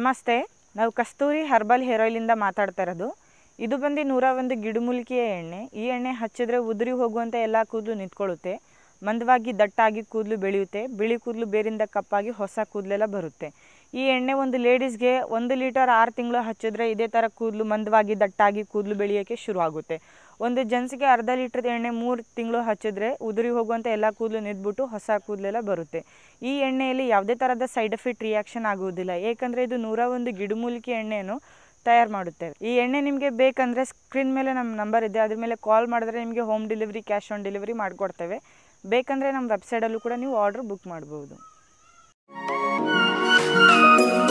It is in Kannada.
ನಮಸ್ತೆ, ನಾವು ಕಸ್ತೂರಿ ಹರ್ಬಲ್ ಹೇರ್ ಆಯಿಲಿಂದ ಮಾತಾಡ್ತಾ ಇರೋದು. ಇದು ಬಂದು 101 ಗಿಡಮೂಲಿಕೆಯ ಎಣ್ಣೆ. ಈ ಎಣ್ಣೆ ಹಚ್ಚಿದ್ರೆ ಉದುರಿ ಹೋಗುವಂಥ ಎಲ್ಲ ಕೂದಲು ನಿಂತ್ಕೊಳ್ಳುತ್ತೆ, ಮಂದವಾಗಿ ದಟ್ಟಾಗಿ ಕೂದಲು ಬೆಳೆಯುತ್ತೆ, ಬಿಳಿ ಕೂದಲು ಬೇರಿಂದ ಕಪ್ಪಾಗಿ ಹೊಸ ಕೂದಲೆಲ್ಲ ಬರುತ್ತೆ. ಈ ಎಣ್ಣೆ ಒಂದು ಲೇಡೀಸ್ಗೆ 1 ಲೀಟರ್ 6 ತಿಂಗಳು ಹಚ್ಚಿದ್ರೆ ಇದೇ ಥರ ಕೂದಲು ಮಂದವಾಗಿ ದಟ್ಟಾಗಿ ಕೂದಲು ಬೆಳೆಯೋಕ್ಕೆ ಶುರು ಆಗುತ್ತೆ. ಒಂದು ಜೆಂಟ್ಸ್ಗೆ ಅರ್ಧ ಲೀಟ್ರದ ಎಣ್ಣೆ 3 ತಿಂಗಳು ಹಚ್ಚಿದ್ರೆ ಉದುರಿ ಹೋಗುವಂಥ ಎಲ್ಲ ಕೂದಲು ನಿಂತ್ಬಿಟ್ಟು ಹೊಸ ಕೂದಲೆಲ್ಲ ಬರುತ್ತೆ. ಈ ಎಣ್ಣೆಯಲ್ಲಿ ಯಾವುದೇ ಥರದ ಸೈಡ್ ಎಫೆಕ್ಟ್ ರಿಯಾಕ್ಷನ್ ಆಗುವುದಿಲ್ಲ, ಏಕೆಂದರೆ ಇದು 101 ಗಿಡಮೂಲಿಕೆ ಎಣ್ಣೆಯನ್ನು ತಯಾರು ಮಾಡುತ್ತೇವೆ. ಈ ಎಣ್ಣೆ ನಿಮಗೆ ಬೇಕಂದರೆ ಸ್ಕ್ರೀನ್ ಮೇಲೆ ನಮ್ಮ ನಂಬರ್ ಇದೆ, ಅದ್ರ ಮೇಲೆ ಕಾಲ್ ಮಾಡಿದ್ರೆ ನಿಮಗೆ home delivery, cash on delivery ಮಾಡಿಕೊಡ್ತೇವೆ. ಬೇಕಂದರೆ ನಮ್ಮ ವೆಬ್ಸೈಟಲ್ಲೂ ಕೂಡ ನೀವು ಆರ್ಡ್ರ್ ಬುಕ್ ಮಾಡ್ಬೋದು.